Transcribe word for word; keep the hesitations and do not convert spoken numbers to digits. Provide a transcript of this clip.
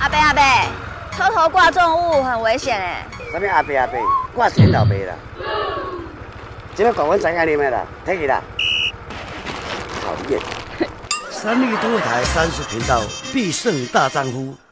阿伯阿伯，车头挂重物很危险哎。 什么阿伯阿伯，挂钱老伯啦。这个广文知影你们啦，睇去啦。讨厌。三立都会台三十频道必胜大丈夫